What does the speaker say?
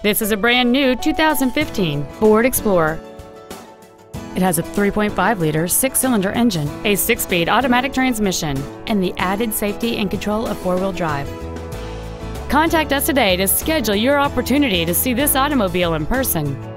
This is a brand new 2015 Ford Explorer. It has a 3.5-liter six-cylinder engine, a six-speed automatic transmission, and the added safety and control of four-wheel drive. Contact us today to schedule your opportunity to see this automobile in person.